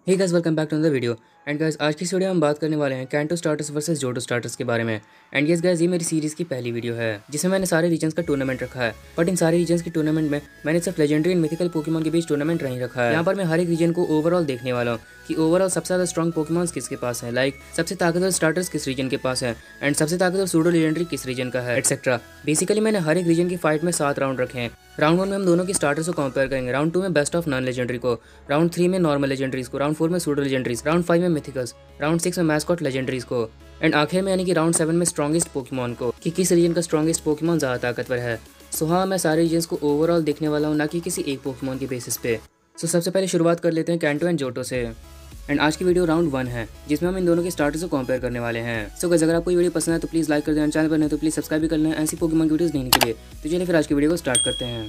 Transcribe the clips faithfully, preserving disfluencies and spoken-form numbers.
Hey guys, welcome back to the video. And guys, आज की इस वीडियो में हम बात करने वाले हैं Kanto starters versus Johto starters के बारे में। एंड यस गाइस, ये मेरी सीरीज़ की पहली वीडियो है जिसमें मैंने सारे रीजन्स का टूर्नामेंट रखा है। बट इन सारे रीजन्स के टूर्नामेंट में मैंने सिर्फ लेजेंडरी एंड मिथिकल पोकेमॉन के बीच टूर्नामेंट नहीं रखा है। यहाँ पर मैं हर एक रीजन को ओवरऑल देखने वाला हूँ कि ओवरऑल सबसे ज़्यादा स्ट्रॉन्ग पोकेमॉन्स किसके पास है, लाइक सबसे ताकतवर स्टार्टर्स किस रीजन के पास है एंड सबसे ताकतवर सूडो लेजेंडरी किस रीजन का है, एक्सेट्रा। बेसिकली मैंने हर एक रीजन की फाइट में सात राउंड रखे हैं। राउंड वन में हम दोनों की स्टार्टर्स को कंपेयर करेंगे, राउंड टू में बेस्ट ऑफ नॉन लेजेंडरी को, राउंड थ्री में नॉर्मल लेजेंडरीज को, राउंड फोर में सूडो लेजेंडरीज, राउंड फाइव में मिथिकल्स, राउंड सिक्स में मैस्कॉट लेजेंडरीज को, एंड आखिर में यानी कि राउंड सेवन में स्ट्रॉन्गेस्ट पोकेमॉन को, कि किस रीजन का स्ट्रॉन्गेस्ट पोकेमॉन ज़्यादा ताकतवर है। सो हाँ, मैं सारे रीजन्स को ओवरऑल देखने वाला हूँ, ना कि किसी एक पोकेमॉन के बेसिस पे। सो सबसे पहले शुरुआत कर लेते हैं कैंटो एंड जोटो से। एंड आज की वीडियो राउंड वन है जिसमें हम इन दोनों के स्टार्टर्स को कंपेयर करने वाले हैं। सो गाइस, अगर आपको ये वीडियो पसंद है तो प्लीज़ लाइक कर देना, चैनल पर नहीं तो प्लीज़ सब्सक्राइब भी कर लें ऐसी पोकेमॉन की वीडियोस देखने के लिए। तो चलिए फिर आज की वीडियो को स्टार्ट करते हैं।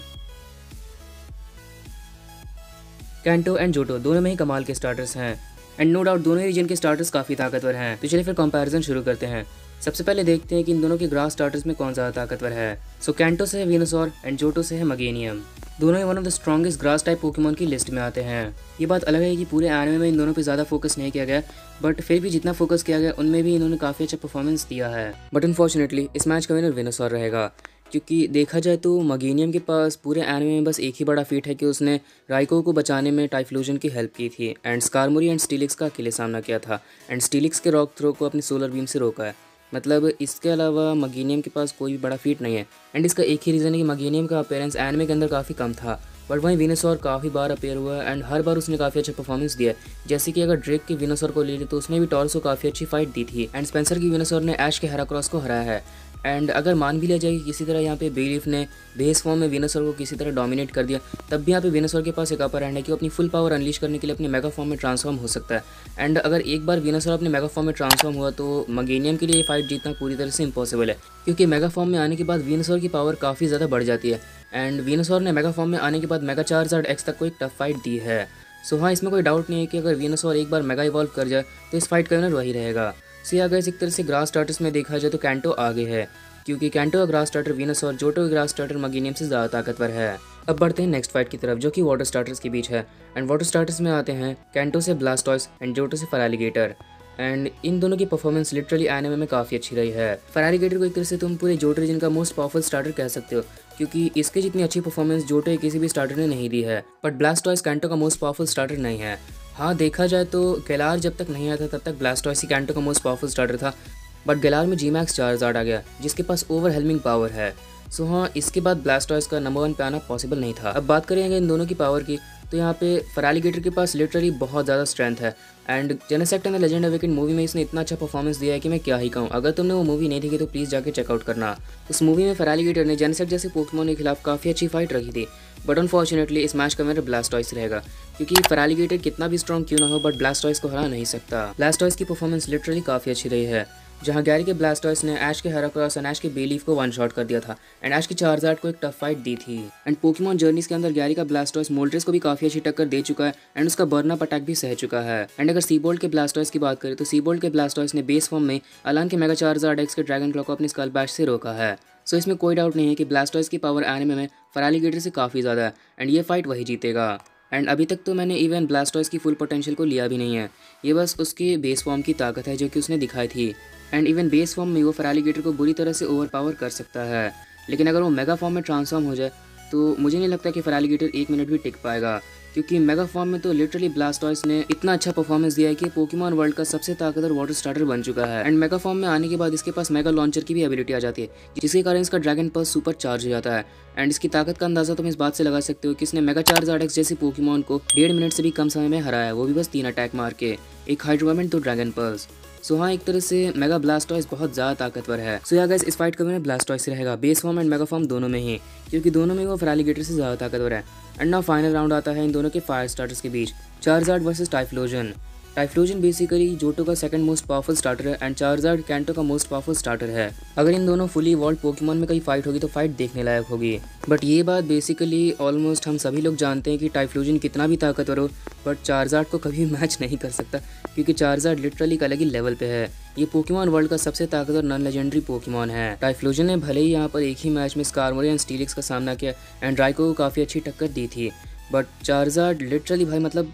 कैंटो एंड जोटो दोनों में ही कमाल के स्टार्टर्स हैं एंड नो डाउट दोनों ही रीजन के स्टार्टर्स काफ़ी ताकतवर हैं। तो चलिए फिर कंपैरिजन शुरू करते हैं। सबसे पहले देखते हैं कि इन दोनों के ग्रास स्टार्टर्स में कौन ज़्यादा ताकतवर है। सो कैंटो से है वेनुसॉर एंड जोटो से है मगेनियम। दोनों ही one of the strongest grass type Pokemon की लिस्ट में आते हैं। ये बात अलग है कि पूरे एनिमे में इन दोनों पे ज़्यादा फोकस नहीं किया गया, बट फिर भी जितना फोकस किया गया उनमें भी इन्होंने काफ़ी अच्छा परफॉर्मेंस दिया है। बट अनफॉर्चुनेटली इस मैच का विनर वेनुसॉर रहेगा, क्योंकि देखा जाए तो मगेनियम के पास पूरे एनिमे में बस एक ही बड़ा फीट है कि उसने राइको को बचाने में टाइफ्लूजन की हेल्प की थी एंड स्कारमोरी एंड स्टीलिक्स का अकेले सामना किया था एंड स्टीलिक्स के रॉक थ्रो को अपनी सोलर बीम से रोका है। मतलब इसके अलावा मगेनियम के पास कोई भी बड़ा फीट नहीं है। एंड इसका एक ही रीज़न है कि मगेनियम का अपीयरेंस एनिमे के अंदर काफ़ी कम था, बट वहीं वेनुसॉर काफ़ी बार अपेयर हुआ है एंड हर बार उसने काफ़ी अच्छा परफॉर्मेंस दिया है। जैसे कि अगर ड्रेक के वेनुसॉर को ले ले तो उसने भी टॉर्स को काफ़ी अच्छी फाइट दी थी एंड स्पेंसर की वेनुसॉर ने ऐश के हेराक्रॉस को हराया है। एंड अगर मान भी लिया जाए कि किसी तरह यहाँ पे बेलीफ ने बेस फॉर्म में वेनुसॉर को किसी तरह डोमिनेट कर दिया, तब भी यहाँ पे वेनुसॉर के पास एक अपर हैंड है कि वो अपनी फुल पावर अनलीश करने के लिए अपने मेगा फॉर्म में ट्रांसफॉर्म हो सकता है। एंड अगर एक बार वेनुसॉर अपने मेगा फॉर्म में ट्रांसफॉर्म हुआ तो मगेनियम के लिए ये फाइट जीतना पूरी तरह से इंपॉसिबल है, क्योंकि मेगा फॉर्म में आने के बाद वेनुसॉर की पावर काफ़ी ज़्यादा बढ़ जाती है। एंड वेनुसॉर ने मेगा फॉर्म में आने के बाद मेगा चार्जर्ड एक्स तक को एक टफ फाइट दी है। सो हाँ, इसमें कोई डाउट नहीं है कि अगर वेनुसॉर एक बार मेगा इवॉल्व कर जाए तो इस फाइट का विनर वही रहेगा। सो अगर इस एक तरह से ग्रास स्टार्टर्स में देखा जाए तो कैंटो आगे है, क्योंकि कैंटो का ग्रास स्टार्टर वेनुसॉर, जोटो का ग्रास स्टार्टर मगेनियम से ज़्यादा ताकतवर है। अब बढ़ते हैं नेक्स्ट फाइट की तरफ, जो कि वाटर स्टार्टर्स के बीच है। एंड वाटर स्टार्टर्स में आते हैं कैंटो से ब्लास्टॉयस एंड जोटो से फरालीगेटर। एंड इन दोनों की परफॉर्मेंस लिटरली एनिमे में काफ़ी अच्छी रही है। फरालीगेटर को एक तरह से तुम पूरे जोटो रीजन का मोस्ट पावरफुल स्टार्टर कह सकते हो, क्योंकि इसके जितनी अच्छी परफॉर्मेंस जोटो के किसी भी स्टार्टर ने नहीं दी है। बट ब्लास्टॉयस कैंटो का मोस्ट पावरफुल स्टार्टर नहीं है। हाँ, देखा जाए तो गैलार जब तक नहीं आया था तब तक ब्लास्टॉयस ही कैंटो का मोस्ट पावरफुल स्टार्टर था, बट गैलार में जी मैक्स चार्जार्ड आ गया जिसके पास ओवरहेलमिंग पावर है। सो हाँ, इसके बाद ब्लास्टॉयस का नंबर वन पे आना पॉसिबल नहीं था। अब बात करेंगे इन दोनों की पावर की, तो यहाँ पे फरालीगेटर के पास लिटरली बहुत ज़्यादा स्ट्रेंथ है। And Genesect and the legend awaken movie में इसने इतना अच्छा परफॉर्मेंस दिया है कि मैं क्या ही कहूँ। अगर तुमने वो मूवी नहीं देखी तो प्लीज़ जाके चेकआउट करना। उस मूवी में फरालीगेटर ने जेनेसेक्ट जैसे पोकेमॉन के खिलाफ काफ़ी अच्छी फाइट रखी थी, बट अनफॉर्चुनेटली इस मैच का मेरा ब्लास्टॉयस रहेगा, क्योंकि फरालीगेटर कितना भी स्ट्रॉन्ग क्यों ना हो बट ब्लास्टॉयस को हरा नहीं सकता। ब्लास्टॉयस की परफॉर्मेंस लिटरली काफ़ी अच्छी रही है, जहां गैरी के ब्लास्टॉयस ने ऐश के हेराक्रॉस एंड ऐश के बेलीफ को वन शॉट कर दिया था एंड ऐश के चार्जार्ड को एक टफ फाइट दी थी। एंड पोकेमॉन जर्नीज के अंदर गैरी का ब्लास्टॉयस मोल्ट्रेस को भी काफ़ी अच्छी टक्कर दे चुका है एंड उसका बर्न अप अटैक भी सह चुका है। एंड अगर सीबोल्ट के ब्लास्टॉयस की बात करें तो सीबोल्ट के ब्लास्टॉयस ने बेस फॉर्म में अलान के मेगा चार्जार्ड एक्स के ड्रैगन क्लॉ को अपनी स्कल बैश से रोका है। सो इसमें कोई डाउट नहीं है कि ब्लास्टॉयस की पावर एनिमे में फरालीगेटर से काफ़ी ज़्यादा है एंड ये फाइट वही जीतेगा। एंड अभी तक तो मैंने इवन ब्लास्टॉयस की फुल पोटेंशियल को लिया भी नहीं है, ये बस उसके बेस फॉर्म की ताकत है जो कि उसने दिखाई थी। एंड इवन बेस फॉर्म में वो फरालीगेटर को बुरी तरह से ओवर पावर कर सकता है, लेकिन अगर वो मेगा फॉर्म में ट्रांसफॉर्म हो जाए तो मुझे नहीं लगता कि फरालीगेटर एक मिनट भी टिक पाएगा, क्योंकि मेगा फॉर्म में तो लिटरली ब्लास्टॉयस ने इतना अच्छा परफॉर्मेंस दिया है कि पोकेमॉन वर्ल्ड का सबसे ताकतवर वाटर स्टार्टर बन चुका है। एंड मेगा फॉर्म में आने के बाद इसके पास मेगा लॉन्चर की भी एबिलिटी आ जाती है, जिसके कारण इसका ड्रैगन पल्स सुपर चार्ज हो जाता है। एंड इसकी ताकत का अंदाजा तुम इस बात से लगा सकते हो कि इसने मेगा चार्जार्ड एक्स जैसे पोकेमॉन को डेढ़ मिनट से भी कम समय में हराया, वो भी बस तीन अटैक मार के, एक हाइड्रोमेंट तो ड्रैगन पल्स। सो हाँ, एक तरह से मेगा ब्लास्टॉयस बहुत ज़्यादा ताकतवर है। सो या गाइस, इस फाइट का विनर ब्लास्टॉयस रहेगा, base form and mega form दोनों में ही, क्योंकि दोनों में वो फरालीगेटर से ज़्यादा ताकतवर है। एंड नाउ फाइनल राउंड आता है इन दोनों के फायर स्टार्टर्स के बीच, Charizard versus Typhlosion. Typhlosion basically Johto का सेकंड मोस्ट पावरफुल स्टार्टर है एंड चार्जार्ड कैंटो का मोस्ट पावरफुल स्टार्टर है। अगर इन दोनों फुली इवॉल्व पोकेमॉन में कहीं फाइट होगी तो फाइट देखने लायक होगी। बट ये बात बेसिकली ऑलमोस्ट हम सभी लोग जानते हैं कि टाइफ्लूजन कितना भी ताकतवर हो बट चार्जार्ड को कभी मैच नहीं कर सकता, क्योंकि चार्जार्ड लिटरली एक अलग ही लेवल पे है। ये पोकेमॉन वर्ल्ड का सबसे ताकतवर नॉन लेजेंडरी पोकेमॉन है। टाइफ्लूजन ने भले ही यहाँ पर एक ही मैच में स्कारमोरी एंड स्टीलिक्स का सामना किया एंड राइको को काफ़ी अच्छी टक्कर दी थी, बट चार्जार्ड लिटरली भाई मतलब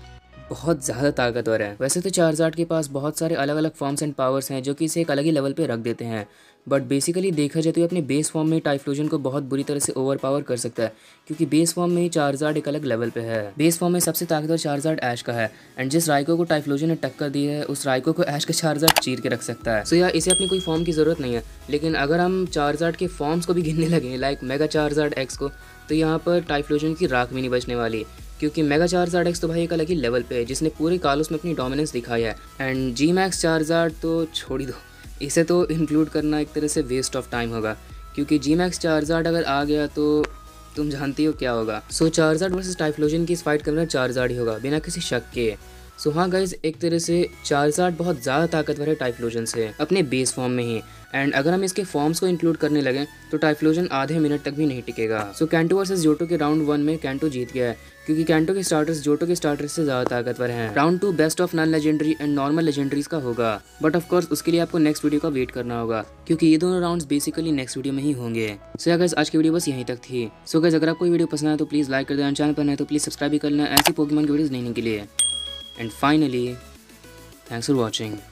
बहुत ज़्यादा ताकतवर है। वैसे तो चार्जार्ड के पास बहुत सारे अलग अलग फॉर्म्स एंड पावर्स हैं जो कि इसे एक अलग ही लेवल पे रख देते हैं, बट बेसिकली देखा जाए तो ये अपने बेस फॉर्म में टाइफ्लोजन को बहुत बुरी तरह से ओवर पावर कर सकता है, क्योंकि बेस फॉर्म में ही चार्जार्ड एक अलग लेवल पे है। बेस फॉर्म में सबसे ताकतवर चार्जार्ड ऐश का है, एंड जिस राइको को टाइफ्लोजन ने टक्कर दी है उस राइको को ऐश का चार्जार्ड चीर के रख सकता है। सो यार इसे अपनी कोई फॉर्म की ज़रूरत नहीं है, लेकिन अगर हम चार्जार्ड के फॉर्म्स को भी गिनने लगे लाइक मेगा चार्जार्ड एक्स को, तो यहाँ पर टाइफ्लोजन की राख भी नहीं बचने वाली, क्योंकि मेगा चार्जार्ड एक्स तो भाई एक अलग ही लेवल पे है जिसने पूरे कालोस में अपनी डोमिनेंस दिखाई है। एंड जी मैक्स चार्जार्ड तो छोड़ ही दो, इसे तो इंक्लूड करना एक तरह से वेस्ट ऑफ टाइम होगा, क्योंकि जी मैक्स चार्जार्ड अगर आ गया तो तुम जानती हो क्या होगा। सो चार्जार्ड वर्सेस टाइफ्लोजन की इस फाइट का विनर चार्जार्ड ही होगा बिना किसी शक के। सो so, हाँ गाइज, एक तरह से चार्जार्ड बहुत ज़्यादा ताकतवर है टाइफ्लोजन से अपने बेस फॉर्म में ही, एंड अगर हम इसके फॉर्म्स को इंक्लूड करने लगे तो टाइफ्लोजन आधे मिनट तक भी नहीं टिकेगा। So so, Kanto versus Johto के राउंड वन में कैंटो जीत गया है, क्योंकि कैंटो के स्टार्टर्स जोटो के स्टार्टर्स से ज़्यादा ताकतवर हैं। Round two best of non legendary and normal legendaries का होगा, बट ऑफ कोर्स उसके लिए आपको नेक्स्ट वीडियो का वेट करना होगा, क्योंकि ये दोनों राउंड्स बेसिकली नेक्स्ट वीडियो में ही होंगे। सो so, गाइस आज की वीडियो बस यहीं तक थी। सो so, गाइस अगर आपको वीडियो पसंद आए तो प्लीज़ लाइक कर देना, चैनल पर नए तो प्लीज़ सब्सक्राइब भी कर लेना ऐसी पोकेमॉन की वीडियोज़ देखने के लिए। And finally, thanks for watching.